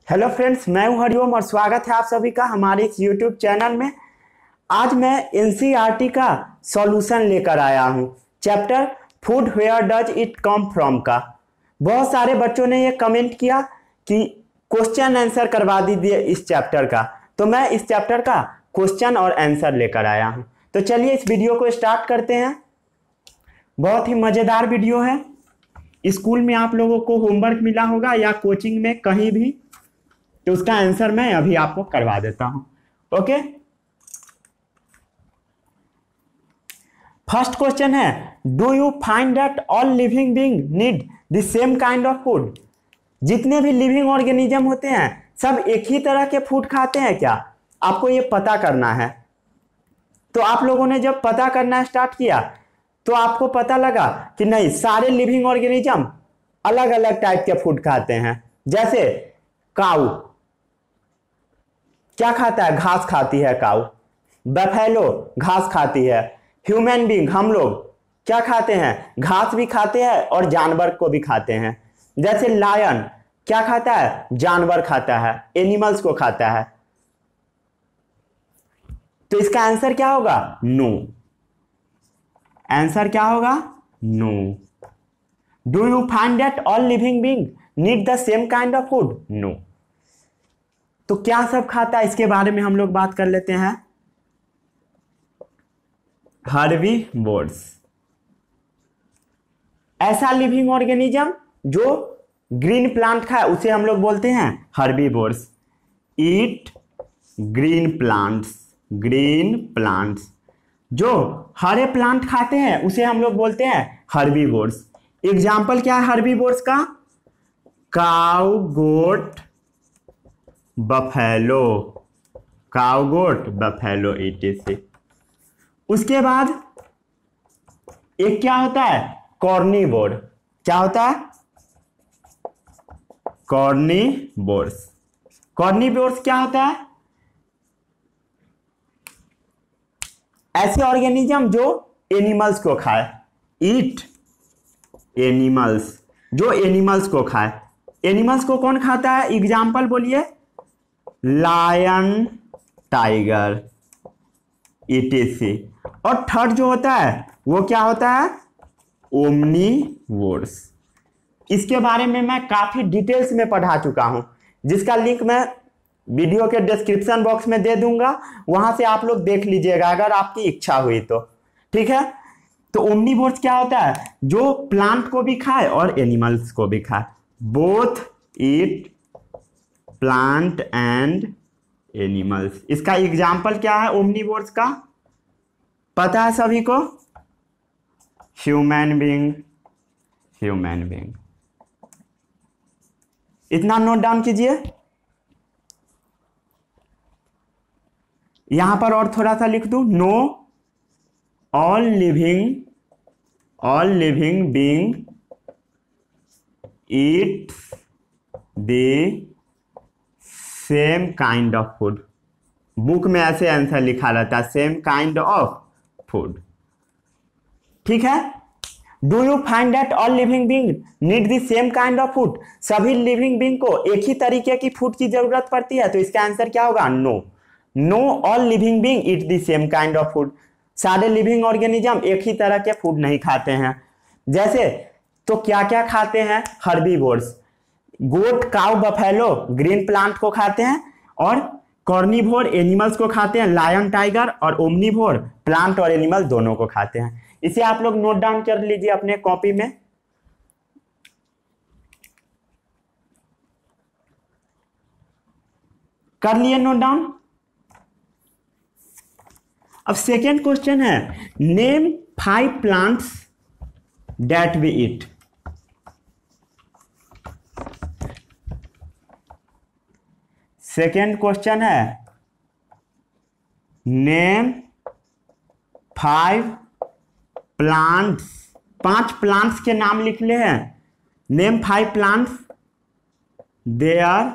Hello friends, मैं हूं हरिओम और स्वागत है आप सभी का हमारे इस यूट्यूब चैनल में। आज मैं एनसीईआरटी का सॉल्यूशन लेकर आया हूं, chapter food where does it come from का। बहुत सारे बच्चों ने ये कमेंट किया कि क्वेश्चन आंसर करवा दीजिए इस चैप्टर का, तो मैं इस चैप्टर का क्वेश्चन और आंसर लेकर आया हूं। तो चलिए इस वीडियो को स्टार्ट करते हैं। बहुत ही मज़ेदार वीडियो है। स्कूल में आप लोगों को होमवर्क मिला होगा या कोचिंग में कहीं भी, तो उसका आंसर मैं अभी आपको करवा देता हूं। ओके, फर्स्ट क्वेश्चन है, do you find that all living being need the same kind of food? जितने भी लिविंग ऑर्गेनिज्म होते हैं सब एक ही तरह के फूड खाते हैं क्या? आपको ये पता करना है। तो आप लोगों ने जब पता करना स्टार्ट किया तो आपको पता लगा कि नहीं, सारे लिविंग ऑर्गेनिज्म अलग अलग टाइप के फूड खाते हैं। जैसे काऊ क्या खाता है? घास खाती है काऊ। बफेलो घास खाती है। ह्यूमन बीइंग हम लोग क्या खाते हैं? घास भी खाते हैं और जानवर को भी खाते हैं। जैसे लायन क्या खाता है? जानवर खाता है, एनिमल्स को खाता है। तो इसका आंसर क्या होगा? नो। आंसर क्या होगा? No. Do you find that all living being need the same kind of food? No. तो क्या सब खाता है इसके बारे में हम लोग बात कर लेते हैं। हर्बीवोर्स, ऐसा लिविंग ऑर्गेनिज्म जो ग्रीन प्लांट खाए उसे हम लोग बोलते हैं herbivores. Eat green plants, green plants जो हरे प्लांट खाते हैं उसे हम लोग बोलते हैं हर्बीवोर्स। एग्जाम्पल क्या है हर्बीवोर्स का? Cow, goat, buffalo, cow, goat, buffalo, etc। उसके बाद एक क्या होता है? कॉर्निवोर। क्या होता है? कॉर्निवोर्स। कॉर्निवोर्स क्या होता है? ऐसे ऑर्गेनिज्म जो एनिमल्स को खाए। ईट एनिमल्स, जो एनिमल्स को खाए। एनिमल्स को कौन खाता है? एग्जाम्पल बोलिए। Lion, tiger, etc। और थर्ड जो होता है वो क्या होता है? ओमनीवोर्स। इसके बारे में मैं काफी डिटेल्स में पढ़ा चुका हूं, जिसका लिंक मैं वीडियो के डिस्क्रिप्शन बॉक्स में दे दूंगा, वहां से आप लोग देख लीजिएगा अगर आपकी इच्छा हुई तो। ठीक है, तो ओमनीवोर्स क्या होता है? जो प्लांट को भी खाए और एनिमल्स को भी खाए। Both eat plant and animals. इसका एग्जाम्पल क्या है ओमनीवोर्स का? पता है सभी को? Human being, human being. इतना नोट डाउन कीजिए। यहां पर और थोड़ा सा लिख दूं। No all living being eat the same kind of food. Book में ऐसे आंसर लिखा रहता है, सेम काइंड ऑफ फूड। ठीक है। Do you find that all living being need the same kind of food? सभी लिविंग बीइंग को एक ही तरीके की फूड की जरूरत पड़ती है, तो इसका आंसर क्या होगा? No. No all living being eat the same kind of food. सारे लिविंग ऑर्गेनिज्म एक ही तरह के फूड नहीं खाते हैं। जैसे तो क्या क्या खाते हैं herbivores? Goat, cow, buffalo green plant को खाते हैं, और कॉर्निवोर एनिमल्स को खाते हैं, लायन, टाइगर, और ओमनीवोर प्लांट और एनिमल दोनों को खाते हैं। इसे आप लोग नोट डाउन कर लीजिए अपने कॉपी में। कर लिए नोट डाउन? अब सेकेंड क्वेश्चन है, name 5 plants that we eat. Second question है, नेम 5 प्लांट्स। 5 प्लांट्स के नाम लिख ले हैं। Name 5 plants their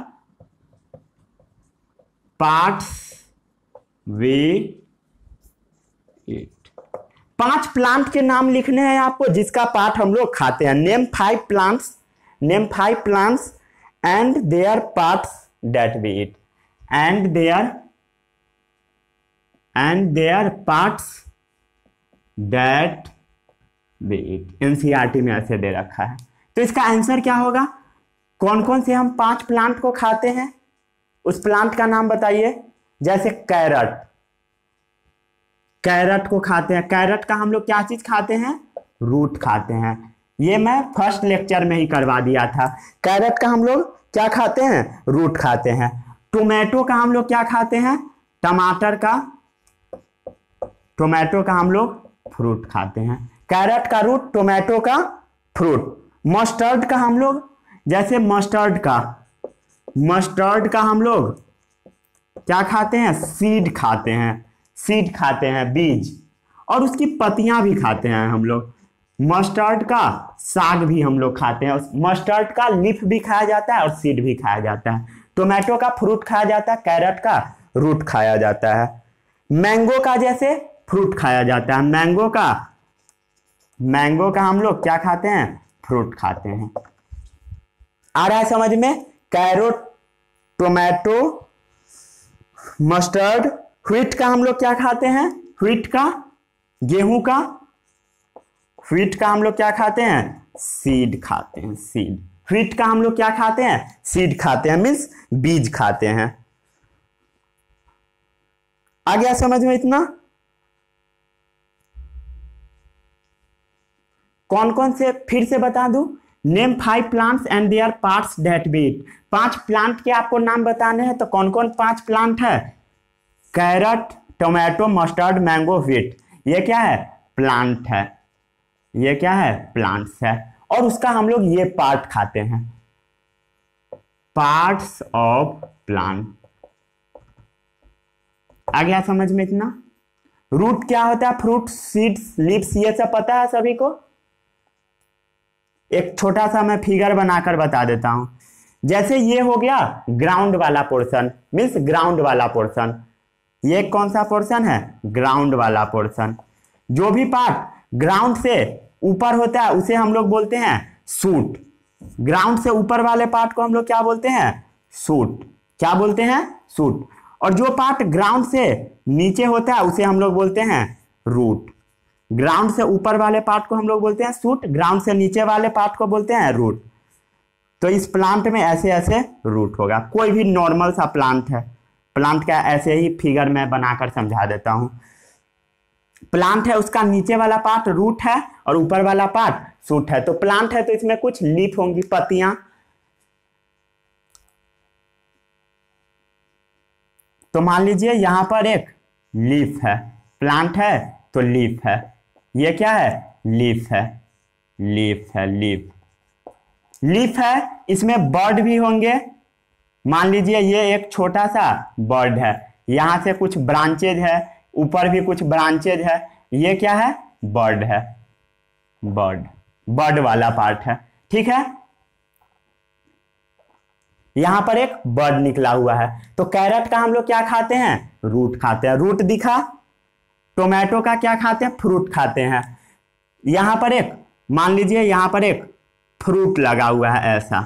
parts we eat. 5 plant के नाम लिखने हैं आपको जिसका पार्ट हम लोग खाते हैं। Name 5 plants, name 5 plants and their parts that we eat and their parts that we eat। NCERT में ऐसे दे रखा है। तो इसका आंसर क्या होगा? कौन कौन से हम 5 प्लांट को खाते हैं, उस प्लांट का नाम बताइए। जैसे कैरट, कैरट को खाते हैं। कैरट का हम लोग क्या चीज खाते हैं? रूट खाते हैं। ये मैं फर्स्ट लेक्चर में ही करवा दिया था। कैरट का हम लोग क्या खाते हैं? रूट खाते हैं। टोमेटो का हम लोग क्या खाते हैं? टमाटर का हम लोग फ्रूट खाते हैं। कैरट का रूट, टोमेटो का फ्रूट। मस्टर्ड का हम लोग, जैसे मस्टर्ड का हम लोग क्या खाते हैं? सीड खाते हैं, बीज, और उसकी पत्तियां भी खाते हैं हम लोग। मस्टर्ड का साग भी हम लोग खाते हैं, मस्टर्ड का लीफ भी खाया जाता है और सीड भी खाया जाता है। टोमेटो का फ्रूट खाया जाता है, कैरट का रूट खाया जाता है। मैंगो का जैसे फ्रूट खाया जाता है, मैंगो का हम लोग क्या खाते हैं? फ्रूट खाते हैं। आ रहा है समझ में? Carrot, tomato, mustard. व्हीट का हम लोग क्या खाते हैं? व्हीट का, गेहूं का, व्हीट का हम लोग क्या खाते हैं? सीड खाते हैं, सीड। व्हीट का हम लोग क्या खाते हैं? सीड खाते हैं, मीन्स बीज खाते हैं। आ गया समझ में इतना? कौन कौन से, फिर से बता दूं। Name 5 plants and their parts that we eat. 5 plant के आपको नाम बताने हैं। तो कौन कौन 5 प्लांट है? Carrot, tomato, mustard, mango, wheat. ये क्या है? प्लांट है। ये क्या है? प्लांट्स है। और उसका हम लोग ये पार्ट खाते हैं, पार्ट्स ऑफ प्लांट। आ गया समझ में इतना? रूट क्या होता है? फ्रूट, सीड्स, लीव्स, ये सब पता है सभी को। एक छोटा सा मैं फिगर बनाकर बता देता हूं। जैसे ये हो गया ग्राउंड वाला पोर्शन, मीन्स ग्राउंड वाला पोर्शन। ये कौन सा पोर्शन है? ग्राउंड वाला पोर्शन। जो भी पार्ट ग्राउंड से ऊपर होता है उसे हम लोग बोलते हैं शूट। ग्राउंड से ऊपर वाले पार्ट को हम लोग क्या बोलते हैं? शूट। क्या बोलते हैं? शूट। और जो पार्ट ग्राउंड से नीचे होता है उसे हम लोग बोलते हैं रूट। ग्राउंड से ऊपर वाले पार्ट को हम लोग बोलते हैं शूट, ग्राउंड से नीचे वाले पार्ट को बोलते हैं रूट। तो इस प्लांट में ऐसे ऐसे रूट होगा। कोई भी नॉर्मल सा प्लांट है, प्लांट का ऐसे ही फिगर मैं बनाकर समझा देता हूं। प्लांट है, उसका नीचे वाला पार्ट रूट है और ऊपर वाला पार्ट शूट है। तो प्लांट है तो इसमें कुछ लीफ होंगी, पत्तियां। तो मान लीजिए यहां पर एक लीफ है, प्लांट है तो लीफ है। ये क्या है? लीफ है, लीफ है, लीफ। लीफ है, इसमें बर्ड भी होंगे। मान लीजिए ये एक छोटा सा बर्ड है, यहां से कुछ ब्रांचेज है, ऊपर भी कुछ ब्रांचेज है। ये क्या है? बर्ड है, बर्ड, बर्ड वाला पार्ट है। ठीक है, यहां पर एक बर्ड निकला हुआ है। तो कैरेट का हम लोग क्या खाते हैं? रूट खाते हैं। रूट दिखा। टोमेटो का क्या खाते हैं? फ्रूट खाते हैं। यहां पर एक, मान लीजिए यहां पर एक फ्रूट लगा हुआ है, ऐसा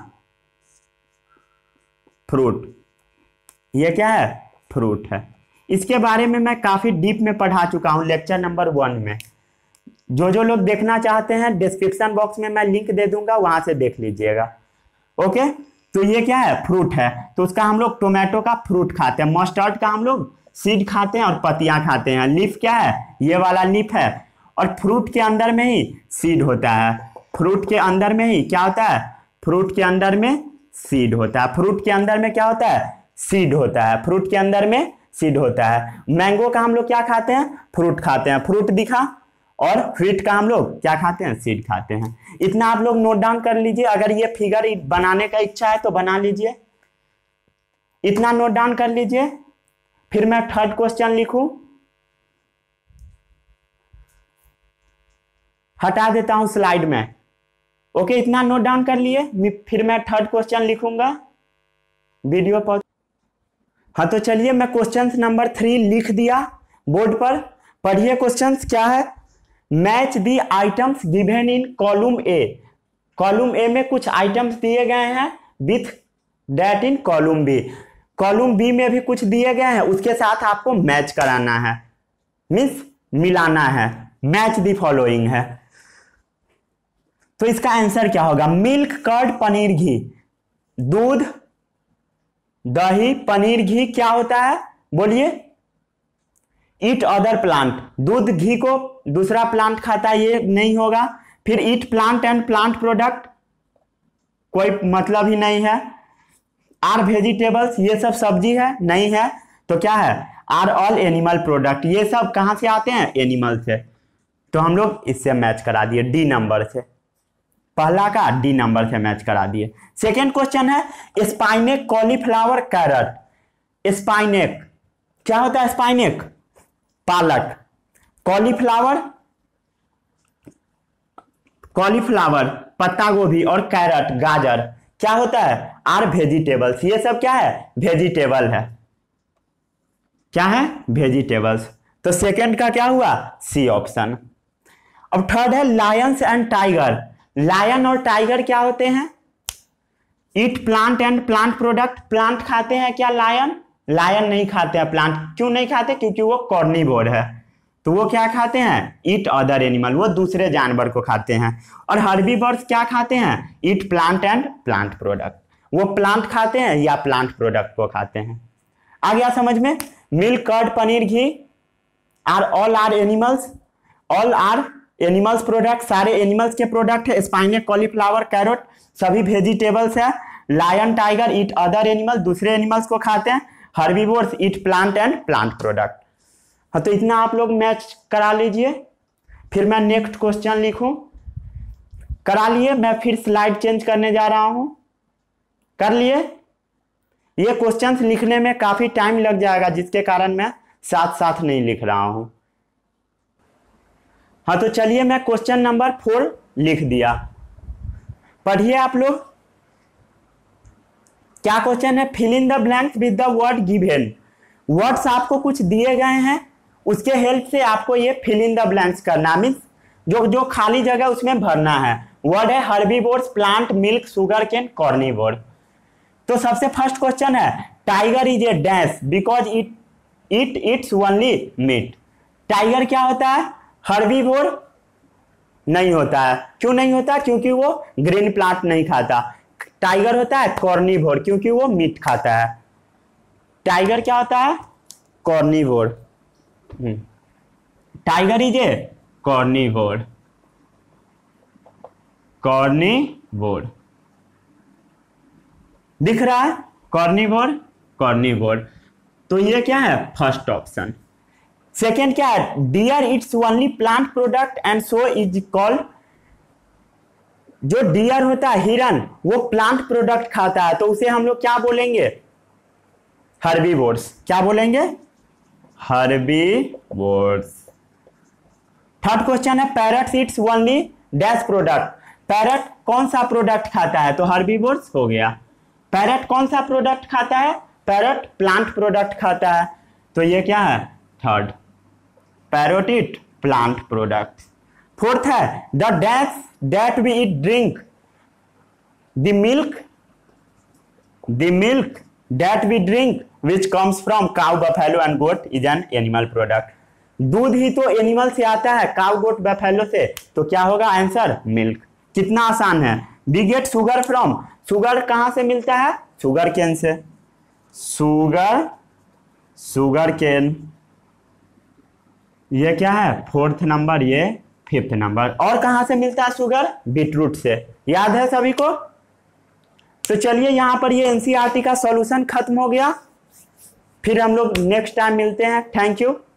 फ्रूट। ये क्या है? फ्रूट है। इसके बारे में मैं काफी डीप में पढ़ा चुका हूं लेक्चर नंबर 1 में। जो लोग देखना चाहते हैं डिस्क्रिप्शन बॉक्स में मैं लिंक दे दूंगा, वहां से देख लीजिएगा। ओके, तो ये क्या है? फ्रूट है। तो उसका हम लोग टोमेटो का फ्रूट खाते हैं। मस्टर्ड का हम लोग सीड खाते हैं और पत्तियां खाते हैं। लीफ क्या है? ये वाला लीफ है। और फ्रूट के अंदर में ही सीड होता है। फ्रूट के अंदर में ही क्या होता है? फ्रूट के अंदर में सीड होता है। फ्रूट के अंदर में क्या होता है? सीड होता है। फ्रूट के अंदर में सीड होता है। मैंगो का हम लोग क्या खाते हैं? फ्रूट खाते हैं। फ्रूट दिखा। और व्हीट का हम लोग क्या खाते हैं? सीड खाते हैं। इतना आप लोग नोट डाउन कर लीजिए। अगर ये फिगर बनाने का इच्छा है तो बना लीजिए। इतना नोट डाउन कर लीजिए। फिर मैं थर्ड क्वेश्चन लिखूं, हटा देता हूं स्लाइड में। ओके, इतना नोट डाउन कर लिए। फिर मैं थर्ड क्वेश्चन लिखूंगा। वीडियो पर। हाँ, तो चलिए मैं क्वेश्चन नंबर 3 लिख दिया बोर्ड पर। पढ़िए क्वेश्चन क्या है। Match the items given in column A. Column A में कुछ आइटम्स दिए गए हैं with that in column B. Column B में भी कुछ दिए गए हैं, उसके साथ आपको मैच कराना है, मीन्स मिलाना है, मैच द फॉलोइंग है। तो इसका आंसर क्या होगा? Milk, curd, paneer, ghee. दूध, दही, पनीर, घी क्या होता है? बोलिए। ईट अदर प्लांट, दूध घी को दूसरा प्लांट खाता है, ये नहीं होगा। फिर eat plant and plant product, कोई मतलब ही नहीं है। आर वेजिटेबल्स, ये सब सब्जी है, नहीं है। तो क्या है? आर ऑल एनिमल प्रोडक्ट, ये सब कहां से आते हैं? एनिमल से। तो हम लोग इससे मैच करा दिए, डी नंबर से, पहला का डी नंबर से मैच करा दिए। सेकेंड क्वेश्चन है स्पाइनेक, कॉलीफ्लावर, कैरट। स्पाइनेक क्या होता है? स्पाइनेक पालक, कॉलीफ्लावर पत्ता गोभी, और कैरट गाजर क्या होता है? Are vegetables. ये सब क्या है? वेजिटेबल है। क्या है? वेजिटेबल्स। तो सेकंड का क्या हुआ? C option. अब थर्ड है लायंस एंड टाइगर। लायन और टाइगर क्या होते हैं? Eat plant and plant product, plant खाते हैं क्या लायन? लायन नहीं खाते हैं प्लांट। क्यों नहीं खाते? क्योंकि वो कॉर्निवोर है। तो वो क्या खाते हैं? ईट अदर एनिमल, वो दूसरे जानवर को खाते हैं। और हर्बीवर्स क्या खाते हैं? Eat plant and plant product, वो प्लांट खाते हैं या प्लांट प्रोडक्ट को खाते हैं। आ गया समझ में? Milk, curd, paneer, ghee are all are animals, all are animals product, सारे एनिमल्स के प्रोडक्ट है। स्पाइनेक, कॉलीफ्लावर, कैरोट सभी वेजिटेबल्स है। Lion, tiger eat other animal, दूसरे एनिमल्स को खाते हैं। Herbivores eat plant and plant product. हाँ, तो इतना आप लोग मैच करा लीजिए। फिर मैं नेक्स्ट क्वेश्चन लिखूं, करा लिए। मैं फिर स्लाइड चेंज करने जा रहा हूं। कर लिए? ये क्वेश्चंस लिखने में काफी टाइम लग जाएगा, जिसके कारण मैं साथ साथ नहीं लिख रहा हूं। हाँ, तो चलिए मैं क्वेश्चन नंबर 4 लिख दिया। पढ़िए आप लोग। क्या क्वेश्चन है? Fill in the blanks with the word given. Words आपको कुछ दिए गए हैं, उसके हेल्प से आपको ये फिल इन द ब्लैंक्स करना, मीन्स जो खाली जगह उसमें भरना है। वर्ड है herbivores, plant, milk, sugar cane, carnivore. तो सबसे फर्स्ट क्वेश्चन है tiger is a dash because it eats only meat. Tiger क्या होता है? हर्बीवोर नहीं होता है। क्यों नहीं होता? क्योंकि वो ग्रीन प्लांट नहीं खाता। टाइगर होता है कॉर्निवोर, क्योंकि वो मीट खाता है। टाइगर क्या होता है? Carnivore. Tiger is a carnivore, carnivore दिख रहा है? कॉर्निवोर। तो ये क्या है? First option. सेकेंड क्या है? Deer eats only plant product and so is called. जो डियर होता है, हिरन, वो प्लांट प्रोडक्ट खाता है, तो उसे हम लोग क्या बोलेंगे? हर्बीवोर्स। क्या बोलेंगे? हर्बीवोर्स। थर्ड क्वेश्चन है parrot eats only dash product. Parrot कौन सा प्रोडक्ट खाता है? तो हर्बीवोर्स हो गया। पैरट कौन सा प्रोडक्ट खाता है? पैरट प्लांट प्रोडक्ट खाता है, तो ये क्या है? Third. Parrot eat plant product. Fourth है the dash that we it drink. The milk that we drink which comes from cow, buffalo and goat is an animal product. दूध ही तो एनिमल से आता है, काउ, गोट, बफेलो से, तो क्या होगा आंसर? मिल्क। कितना आसान है। We get sugar from. Sugar कहां से मिलता है? शुगर केन से। शुगर केन, ये क्या है? फोर्थ नंबर, ये फिफ्थ नंबर। और कहां से मिलता है शुगर? बीटरूट से। याद है सभी को? तो चलिए यहां पर ये एनसीईआरटी का सॉल्यूशन खत्म हो गया। फिर हम लोग नेक्स्ट टाइम मिलते हैं। Thank you.